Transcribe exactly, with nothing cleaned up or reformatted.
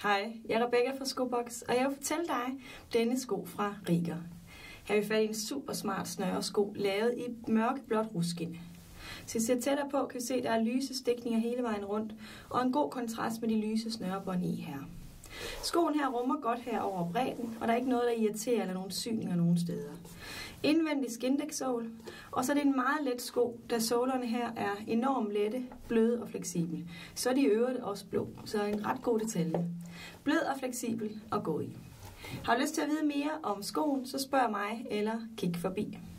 Hej, jeg er Rebecca fra Skobox, og jeg vil fortælle dig denne sko fra Riger. Her vil fat i en super smart snøresko, lavet i mørkeblåt ruskin. Så I ser tættere på, kan I se, at der er lyse stikninger hele vejen rundt, og en god kontrast med de lyse snørebånd i her. Skoen her rummer godt her over bredden, og der er ikke noget, der irriterer eller nogen syninger nogen steder. Indvendig skindæksål, og så er det en meget let sko, da sålerne her er enormt lette, bløde og fleksible. Så er de i øvrigt også blå, så en ret god detalje. Blød og fleksibel at gå i. Har du lyst til at vide mere om skoen, så spørg mig eller kig forbi.